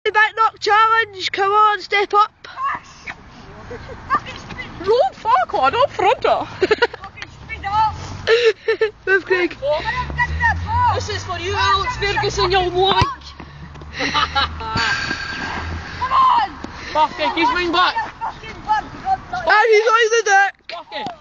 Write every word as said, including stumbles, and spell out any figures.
the Banknock challenge. Come on, step up. Road Farquhar, don't front her. Move, Craig. This is for you, Alex Ferguson, you'll like. Come on! Fuck it, he's wing back. And he's on the deck. Fuck it.